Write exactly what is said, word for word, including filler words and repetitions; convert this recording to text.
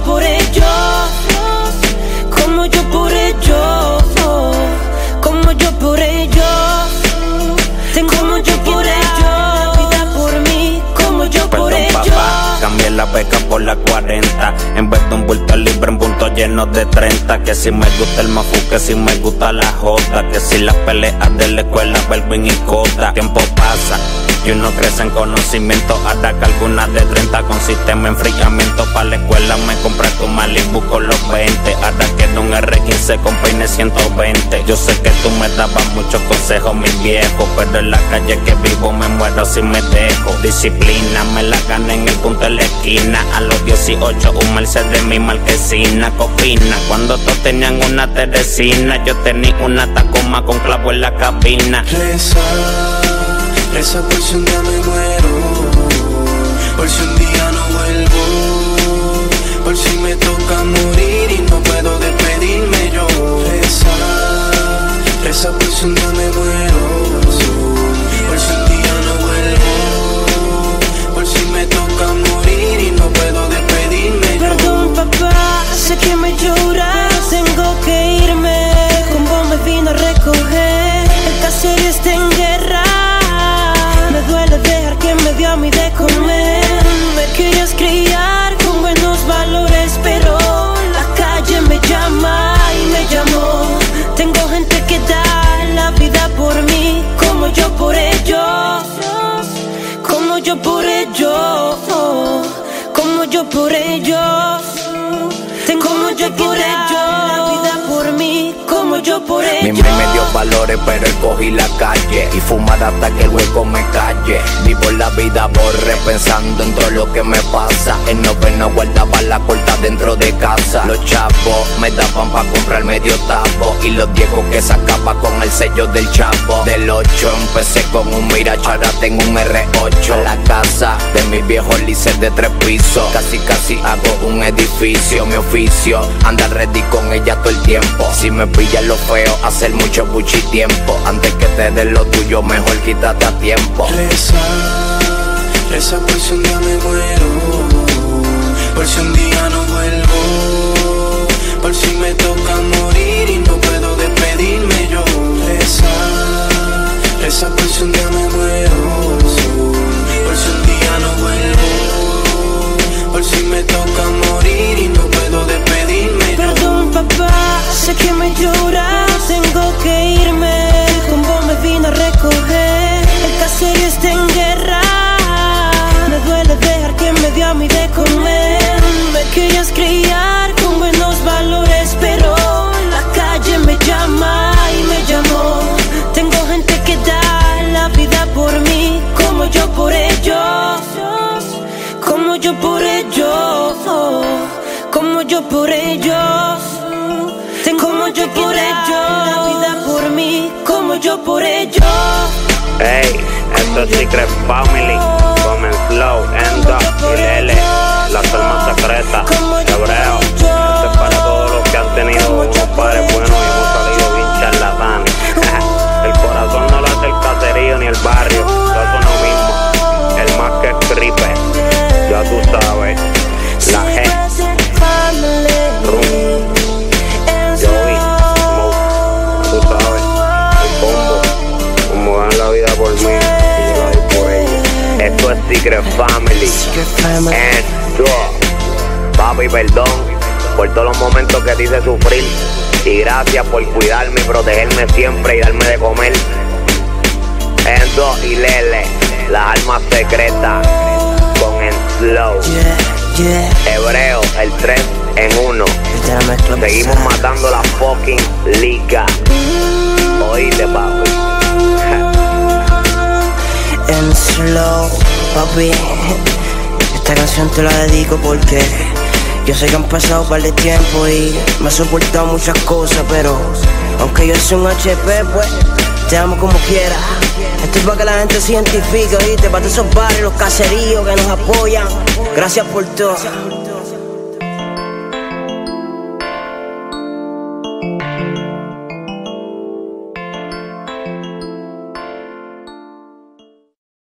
por ellos, como yo por ellos, como yo por ellos, como yo por ellos, la vida por mí, como yo por ellos. Perdón, papá, cambié la beca por la cuarenta. En vez de un bulto libre, en puntos llenos de treinta. Que si me gusta el mafu, que si me gusta la jota. Que si las peleas de la escuela, Belvin y Cota. Tiempo pasa y uno crece en conocimiento. Ahora que algunas de treinta con sistema de enfriamiento. Pa' la escuela me compré tu Malibu con los veinte. Ahora quiero un R quince con peine ciento veinte. Yo sé que tú me dabas muchos consejos, mi viejo, pero en la calle que vivo me muero si me dejo. Disciplina, me la gané en el punto de la esquina. A los dieciocho un Mercedes mi marquesina. Copina, cuando todos tenían una Teresina, yo tenía una Tacoma con clavo en la cabina. Reza, reza por si un día me muero, por si un día no vuelvo, por si me toca morir y no puedo despedirme yo. Reza, reza por si un día me muero, por si un día no vuelvo, por si me toca morir y no puedo despedirme yo. Perdón, papá, sé que me lloras, tengo que irme. Como me vino a recoger, el caserío está en guerra. Me duele dejar que me dio a mí de comer. Me querías criar con buenos valores, pero la calle me llama y me llamó. Tengo gente que da la vida por mí, como yo por ellos, como yo por ellos, como yo por ellos, como yo por ellos, la vida por mí, como yo por ellos. Mi hombre me dio valores, pero él cogí la calle y fumar hasta que el hueco me calle. Vivo la vida borre pensando en todo lo que me pasa. El noveno guardaba la corta dentro de casa. Los chavos me daban pa' comprar medio tapo y los diegos que sacaba con el sello del chavo. Del ocho empecé con un Mirage, ahora tengo un R ocho. La casa de mis viejos lices de tres pisos, casi casi hago un edificio. Mi oficio, andar ready con ella todo el tiempo. Si me pillan lo feo, hacer mucho buchi tiempo. Antes que te den lo tuyo, mejor quítate a tiempo. Reza, reza por si un día me muero, por si un día no vuelvo, por si me toca morir y no puedo despedirme yo. Reza, reza por si un día me muero, por si un día no vuelvo, por si me toca morir y no puedo despedirme yo. Perdón, papá, sé que me lloras, tengo que irme. Como me vino a recoger, el caserío está en guerra. Me duele dejar que me dio a mí de comer. Me querías criar con buenos valores, pero la calle me llama y me llamó. Tengo gente que da la vida por mí, como yo por ellos, como yo por ellos, como yo por ellos, como yo por ellos, la vida por mí, como yo por ellos. Hey, esto es Secret Family, Comen Slow, Endo y Lele, la forma secreta, Hebreo. Esto es para todos los que han tenido unos padres buenos y hemos salido bien charlatanes. El corazón no lo hace el caserío ni el barrio, lo hace uno mismo, el más que escribe, ya tú sabes, la G, Rum, Joey, Smoke, tú sabes, el combo, como dan la vida por mí y yo la doy por ellos. Esto es Secret Family, Endo. Papi, perdón por todos los momentos que te hice sufrir y gracias por cuidarme y protegerme siempre y darme de comer. Endo y Lele, las almas secretas con el Slow. Yeah, yeah. Hebreo, el tres en uno. Seguimos matando la fucking liga. Oíste, papi. En Slow, papi. Esta canción te la dedico porque yo sé que han pasado un par de tiempo y me he soportado muchas cosas, pero aunque yo soy un H P, pues te amo como quiera. Esto es para que la gente se identifique, ¿oíste? Para todos esos barrios, los caseríos que nos apoyan. Gracias por todo.